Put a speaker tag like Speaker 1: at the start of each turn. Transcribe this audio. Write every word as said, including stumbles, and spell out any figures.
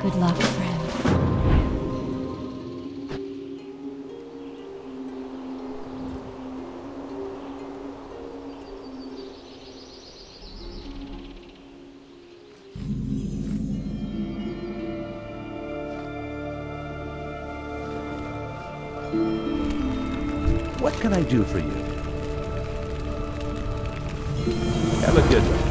Speaker 1: Good luck, friend.
Speaker 2: What can I do for you? Have a good one.